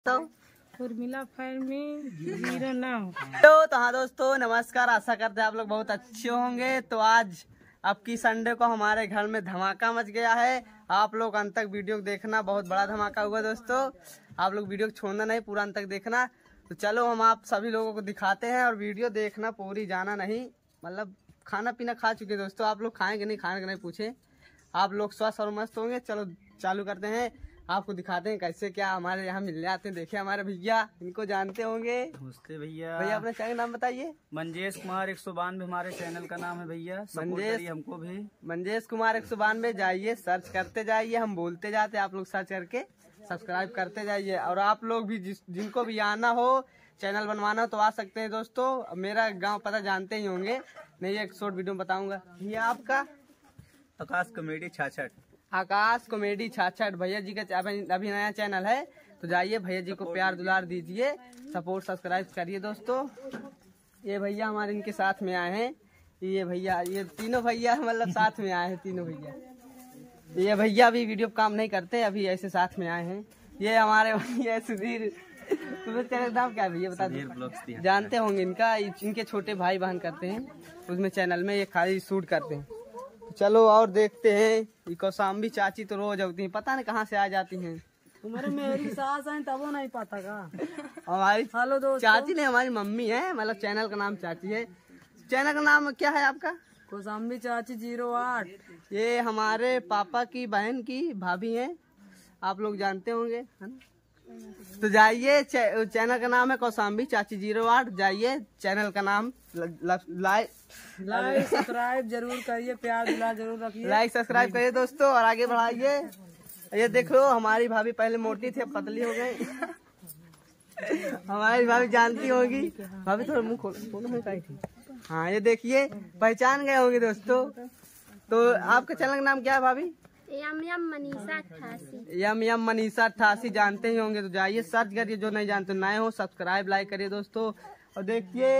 तो उर्मिला फार्मिंग 09। तो हाँ दोस्तों, नमस्कार। आशा करते हैं आप लोग बहुत अच्छे होंगे। तो आज आपकी संडे को हमारे घर में धमाका मच गया है। आप लोग अंत तक वीडियो देखना, बहुत बड़ा धमाका हुआ दोस्तों। आप लोग वीडियो छोड़ना नहीं, पूरा अंत तक देखना। तो चलो हम आप सभी लोगों को दिखाते हैं और वीडियो देखना, पूरी जाना नहीं। मतलब खाना पीना खा चुके दोस्तों, आप लोग खाएंगे नहीं, खाने का नहीं पूछे। आप लोग स्वस्थ और मस्त होंगे। चलो चालू करते हैं, आपको दिखाते हैं कैसे क्या हमारे यहाँ मिलने आते हैं। देखिए हमारे भैया, इनको जानते होंगे। नमस्ते भैया। भैया अपना चैनल नाम बताइए। मंजेश कुमार 192 हमारे चैनल का नाम है भैया। मंजेश हमको भी मंजेश कुमार 192 जाइए, सर्च करते जाइए। हम बोलते जाते, आप लोग सर्च करके सब्सक्राइब करते जाइए। और आप लोग भी जिनको भी आना हो, चैनल बनवाना हो तो आ सकते हैं दोस्तों। मेरा गाँव पता जानते ही होंगे, नहीं एक शॉर्ट वीडियो में बताऊंगा। भैया आपका? आकाश कॉमेडी 66। आकाश कॉमेडी 66 भैया जी का अभी नया चैनल है। तो जाइए, भैया जी को प्यार दुलार दीजिए, सपोर्ट सब्सक्राइब करिए दोस्तों। ये भैया हमारे इनके साथ में आए हैं। ये भैया, ये तीनों भैया मतलब साथ में आए हैं, तीनों भैया। ये भैया अभी वीडियो काम नहीं करते, अभी ऐसे साथ में आए हैं। ये हमारे भैया सुधीर, तुम्हें चैनल नाम क्या है भैया बता दो। जानते होंगे इनका, इनके छोटे भाई बहन करते हैं उसमें चैनल में, ये खाली शूट करते हैं। चलो और देखते हैं। कौशाम्बी चाची तो रोज होती हैं, पता नहीं कहाँ से आ जाती हैं। तुम्हारे मेरी सास है तब नहीं पता का। हमारी हेलो दोस्तों, चाची नहीं, हमारी मम्मी है। मतलब चैनल का नाम चाची है। चैनल का नाम क्या है आपका? कौशाम्बी चाची 08। ये हमारे पापा की बहन की भाभी है, आप लोग जानते होंगे, है ना? तो जाइए, चैनल का नाम है कौशाम्बी चाची 08। जाइए, चैनल का नाम लाइक सब्सक्राइब जरूर करिए, प्यार दुलार जरूर रखिए, लाइक सब्सक्राइब करिए दोस्तों और आगे बढ़ाइए। ये देखो हमारी भाभी पहले मोटी थी, अब पतली हो गई। हमारी भाभी जानती होगी। भाभी थोड़ा मुंह खोलो में काई थी। हाँ ये देखिए, पहचान गए होंगे दोस्तों। तो आपका चैनल का नाम क्या है भाभी? यम यम मनीषा 88। यम यम मनीषा 88 जानते ही होंगे। तो जाइए सर्च करिए, जो नहीं जानते नए हो सब्सक्राइब लाइक करिए दोस्तों। और देखिए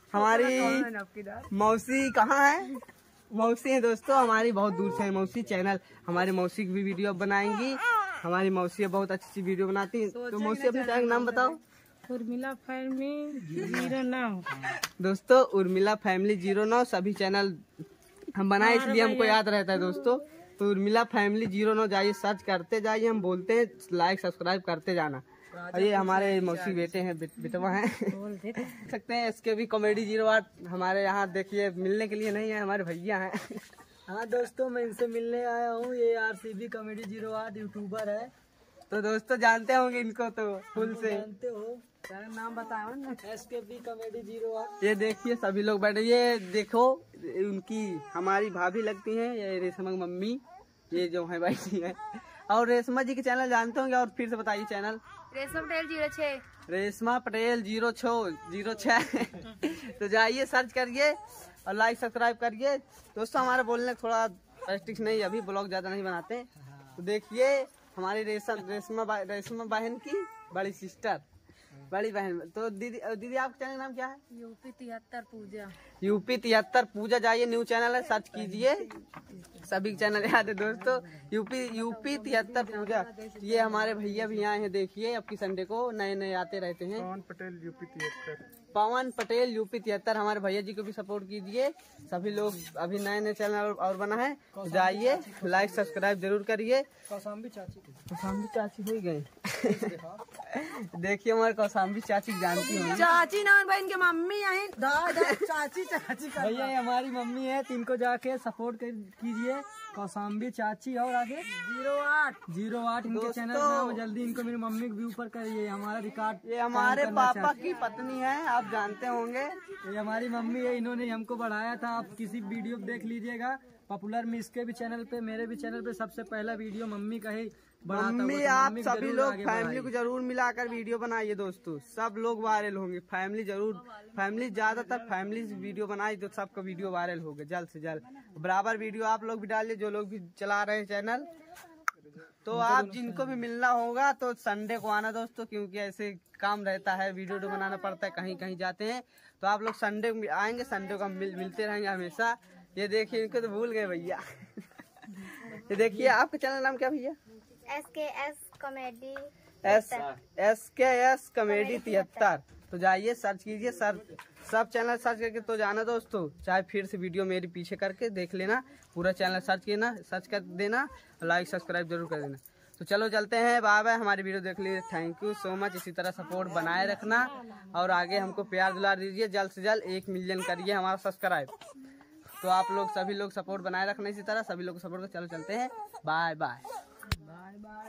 हमारी मौसी कहाँ है? मौसी है दोस्तों, हमारी बहुत दूर से है मौसी। चैनल हमारी मौसी की भी वीडियो बनाएंगी। हमारी मौसी बहुत अच्छी वीडियो बनाती है। तो मौसी अपने चैनल का नाम बताओ। उर्मिला फार्मिंग 09। दोस्तों उर्मिला फैमिली 09 सभी चैनल हम बनाए, इसलिए हमको याद रहता है दोस्तों। तो उर्मिला फैमिली 09 जाइए, सर्च करते जाइए। हम बोलते हैं लाइक सब्सक्राइब करते जाना। और ये हमारे मौसी बेटे हैं, बेटवा हैं सकते हैं। इसके भी कॉमेडी 08 हमारे यहाँ देखिए, मिलने के लिए नहीं है, हमारे भैया हैं। हाँ दोस्तों, मैं इनसे मिलने आया हूँ। ये RCB कॉमेडी 08 यूट्यूबर है। तो दोस्तों जानते होंगे इनको तो फुल से। जानते हो, नाम बताओ ना। SKB comedy 08। ये देखिए सभी लोग बैठे, ये देखो उनकी हमारी भाभी लगती हैं, ये रेशमा की मम्मी, ये जो है बैठी है। और रेशमा जी के चैनल जानते होंगे, और फिर से बताइए चैनल। रेशमा पटेल 06। रेशमा पटेल 06। तो जाइए सर्च करिए और लाइक सब्सक्राइब करिए दोस्तों। हमारे बोलने थोड़ा प्रैक्टिस नहीं, अभी ब्लॉग ज्यादा नहीं बनाते। तो देखिए हमारी रेशमा बहन की बड़ी सिस्टर, बड़ी बहन। तो दीदी आपका चैनल नाम क्या है? यूपी 73 पूजा। यूपी 73 पूजा। जाइए, न्यू चैनल है, सर्च कीजिए। सभी चैनल याद है दोस्तों। यूपी 73 पूजा। ये हमारे भैया भी आए हैं, देखिए अब की संडे को नए नए आते रहते हैं। पवन पटेल यूपी 73। पवन पटेल यूपी 73। हमारे भैया जी को भी सपोर्ट कीजिए। सभी लोग अभी नए नए चैनल और बना है, जाइए लाइक सब्सक्राइब जरूर करिए। कौशाम्बी चाची हो गए। देखिए हमारे कौशाम्बी चाची जानती हूँ। चाची नाम बहन के मम्मी आई। चाची भैया ये हमारी मम्मी है, तो इनको जाके सपोर्ट कीजिए। कौशाम्बी चाची और आगे 08 इनके चैनल का नाम। जल्दी इनको मेरी मम्मी के व्यू पर करिए। हमारा रिकॉर्ड, ये हमारे पापा की पत्नी है, आप जानते होंगे। ये हमारी मम्मी है, इन्होंने हमको बढ़ाया था। आप किसी वीडियो देख लीजिएगा पॉपुलर में, इसके भी चैनल पे, मेरे भी चैनल पे सबसे पहला वीडियो मम्मी का ही बना था। मम्मी आप सभी लोग फैमिली को जरूर मिलाकर वीडियो बनाइए दोस्तों, सब लोग वायरल होंगे। फैमिली जरूर, फैमिली ज्यादातर फैमिली वीडियो बनाई तो सबका वीडियो वायरल होगा जल्द से जल्द। बराबर वीडियो आप लोग भी डालिए, जो लोग भी चला रहे हैं चैनल। तो आप जिनको भी मिलना होगा तो संडे को आना दोस्तों, क्योंकि ऐसे काम रहता है, वीडियो बनाना पड़ता है, कहीं कहीं जाते हैं। तो आप लोग संडे को आएंगे, संडे को हम मिलते रहेंगे हमेशा। ये देखिए इनको तो भूल गए भैया। ये देखिए आपका चैनल नाम क्या भैया? SKS comedy SKS comedy 73। तो जाइए सर्च कीजिए, सब चैनल सर्च करके तो जाना दोस्तों, चाहे फिर से वीडियो मेरी पीछे करके देख लेना, पूरा चैनल सर्च कर देना, लाइक सब्सक्राइब जरूर कर देना। तो चलो चलते हैं, बाय बाय। हमारी वीडियो देख लीजिए, थैंक यू सो मच। इसी तरह सपोर्ट बनाए रखना और आगे हमको प्यार दुलार दीजिए, जल्द से जल्द 1 मिलियन करिए हमारा सब्सक्राइब। तो आप लोग सभी लोग सपोर्ट बनाए रखना, इसी तरह सभी लोग सपोर्ट कर। चलो चलते हैं, बाय बाय।